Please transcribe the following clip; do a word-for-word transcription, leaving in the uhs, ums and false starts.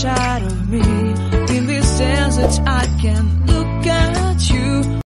inside of me. In this desert I can look